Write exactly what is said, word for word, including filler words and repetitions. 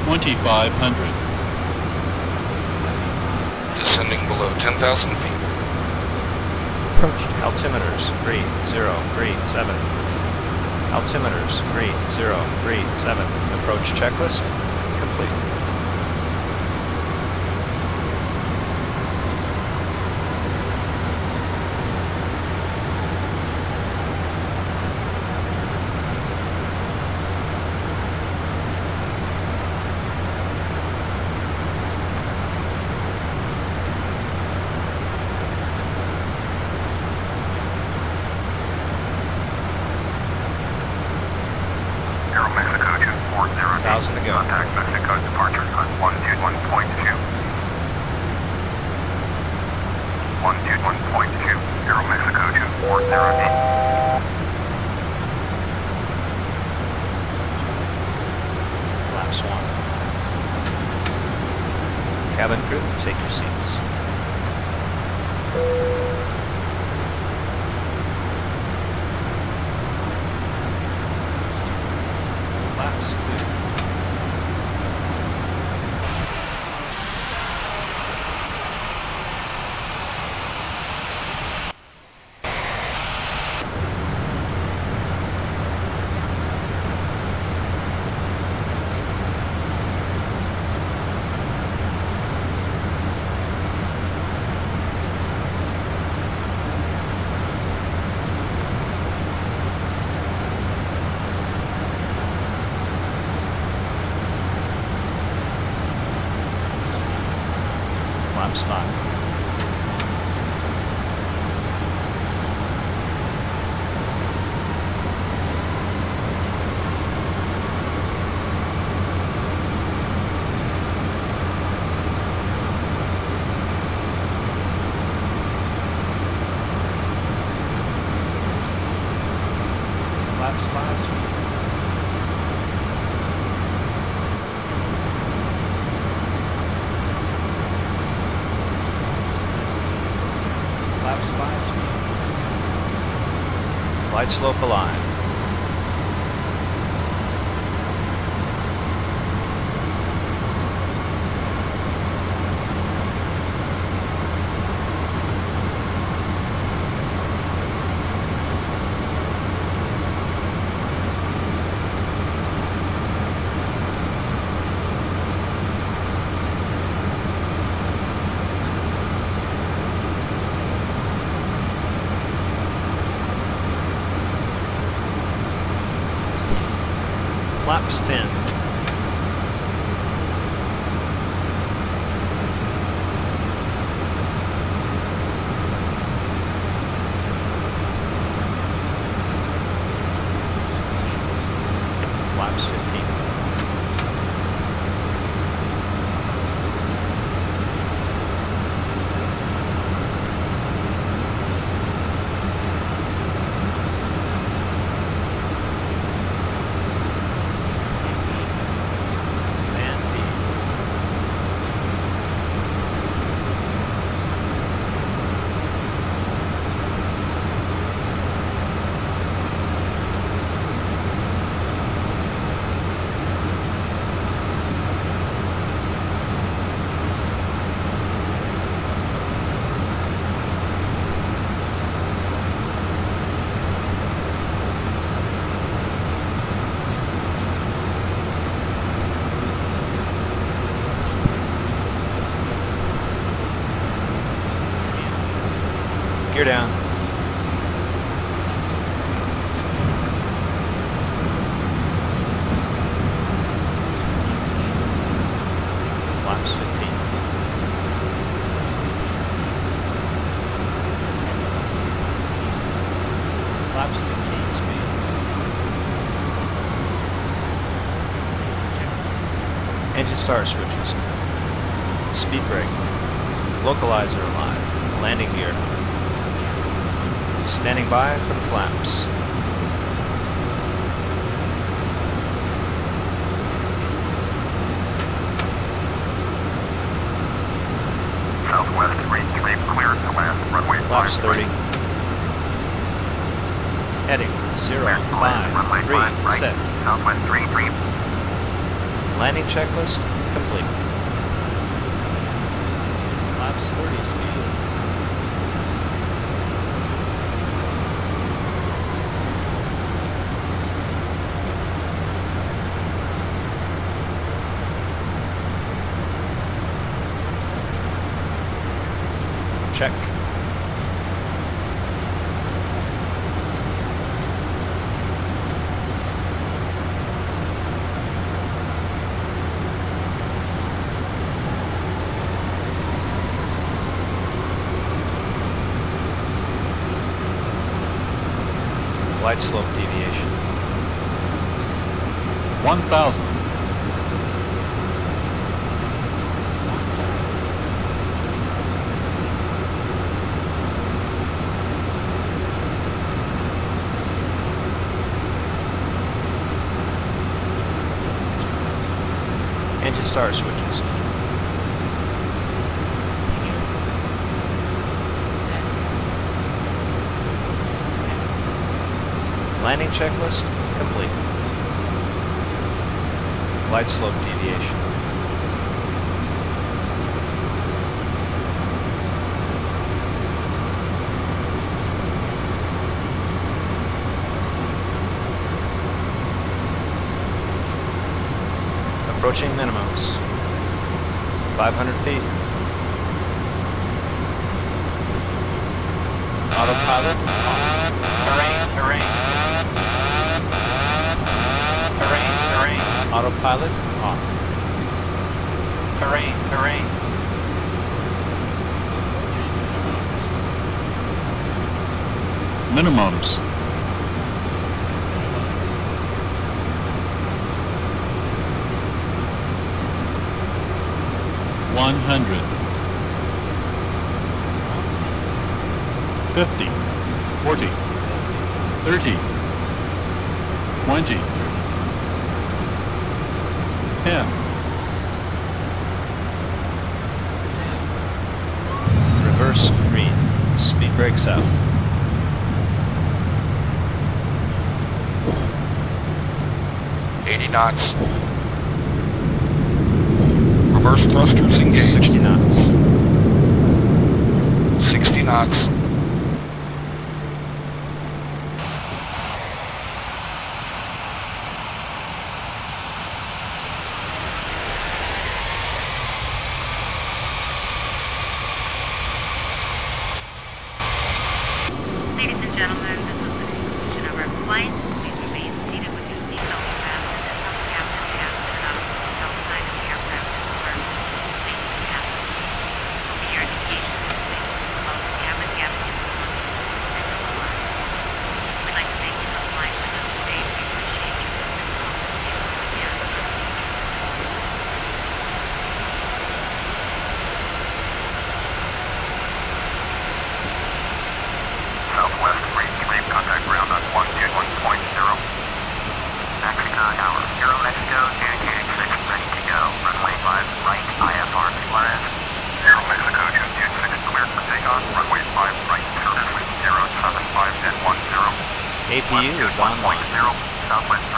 twenty-five hundred. Descending below ten thousand feet. Approach altimeters three zero three seven. Altimeters three zero three seven. Approach checklist complete. Thousand to go. Contact Mexico departure on one two one point two. one two one point two. Aero Mexico two four zero eight. Flaps one. Cabin crew, take your seats. Flaps two. Flaps five. Flaps five. Flaps five speed. Glide slope aligned. Flaps ten. Flaps fifteen. Gear down. Flaps fifteen. Flaps fifteen speed. Engine start switches. Speed brake. Localizer aligned. Landing gear. Standing by for the flaps. Southwest three three clear to land runway Flaps five. thirty. Heading zero five three set. Southwest three three. Landing checklist complete. Flaps thirty speed. Check. Glide slope deviation. one thousand. Engine start switches. Landing checklist complete. Glide slope deviation. Approaching minimums. five hundred feet. Autopilot off. Terrain, terrain. Terrain, terrain. Autopilot off. Terrain, terrain. Minimums. one hundred. fifty. forty. thirty. twenty. ten. Reverse green. Speed brakes out. eighty knots. Reverse thrusters engaged. sixty knots. sixty knots. Ladies and gentlemen, this is the conclusion of our flight. Please remain seated with your seatbelt fastened until the captain has turned off the seatbelt sign of the aircraft is reversed. Thank you, captain. For your indication, please close the cabin cabin and the line. We'd like to thank you for flying with us today. We appreciate you. Again. Southwest, reach reef contact ground on one two one point zero. Mexico Tower, Zero Mexico, indicating six, ready to go. Runway five, right, I F R Suarez. Zero Mexico, two two six, clear for takeoff. Runway five, right, service with zero seven five and one zero. A P U is online. Southwest